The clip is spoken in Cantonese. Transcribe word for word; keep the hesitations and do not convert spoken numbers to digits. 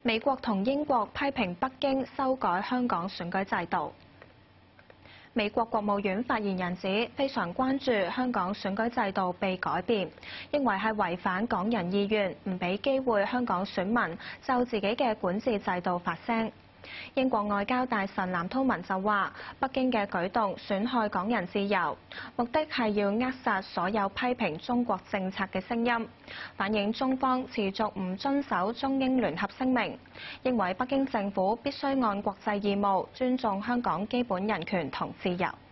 美國同英國批評北京修改香港選舉制度。美國國務院發言人指非常關注香港選舉制度被改變，認為係違反港人意願，唔俾機會香港選民就自己嘅管治制度發聲。英國外交大臣藍韜文就話：北京嘅舉動損害港人自由，目的係要扼殺所有批評中國政策嘅聲音，反映中方持續唔遵守中英聯合聲明，認為北京政府必須按國際義務尊重香港基本人權同自由。